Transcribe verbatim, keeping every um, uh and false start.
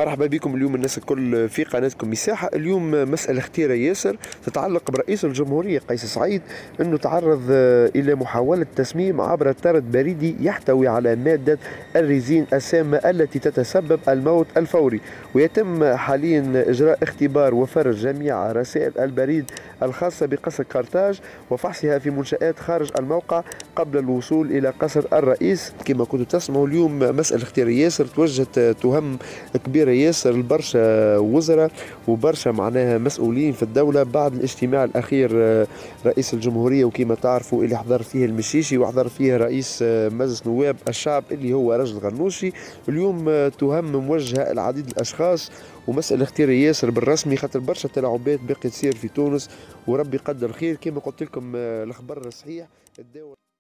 مرحبا بكم اليوم الناس الكل في قناتكم مساحة. اليوم مسألة خطيرة ياسر تتعلق برئيس الجمهورية قيس سعيد، أنه تعرض إلى محاولة تسميم عبر طرد بريدي يحتوي على مادة الريزين السامة التي تتسبب الموت الفوري، ويتم حاليا إجراء اختبار وفرز جميع رسائل البريد الخاصة بقصر كارتاج وفحصها في منشآت خارج الموقع قبل الوصول إلى قصر الرئيس. كما كنتوا تسمعوا اليوم مسألة خطيرة ياسر، توجهت تهم كبيرة ياسر لبرشا وزراء وبرشا معناها مسؤولين في الدولة بعد الاجتماع الأخير رئيس الجمهورية، وكما تعرفوا اللي حضر فيه المشيشي وحضر فيه رئيس مجلس نواب الشعب اللي هو رجل غنوشي. اليوم تهم موجهة العديد الأشخاص، ومسألة خطيرة ياسر بالرسمي خاطر برشا تلاعبات باقي تصير في تونس، وربي قدر خير. كما قلت لكم الخبر صحيح. الدول